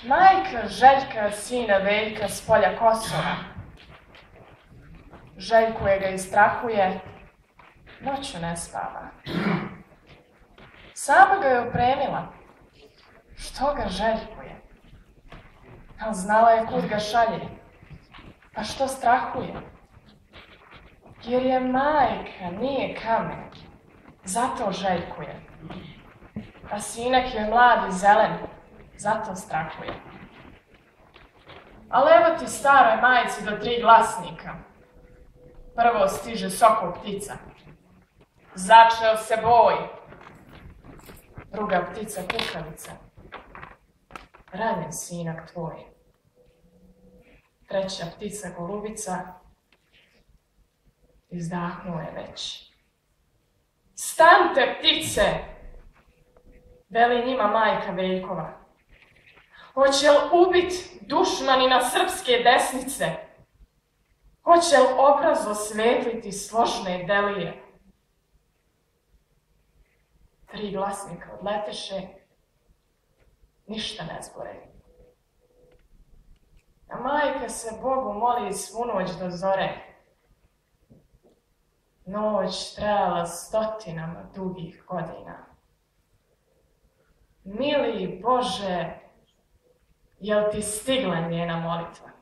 Majka Željka sina Veljka s polja Kosova. Željkuje ga i strahuje, noću ne spava. Sama ga je opremila, što ga željkuje? A znala je kud ga šalje, pa što strahuje? Jer je majka, nije kamen, zato željkuje. A sinak je mlad i zelen, zato strahuje. Ali evo ti staroj majci do 3 glasnika. Prvo stiže sokol ptica. Začeo se boj. Druga ptica kukavica. Ranjen sinak tvoj. Treća ptica golubica. Izdahnuo je već. Stante ptice! Veli njima majka Veljkova. Hoće li ubit dušmanina srpske desnice? Hoće li obraz osvetliti složne delije? 3 glasnika odleteše, ništa ne zbore. A majka se Bogu moli svu noć do zore. Noć trajala stotinama dugih godina. Mili Bože, jel ti stigla njena molitva?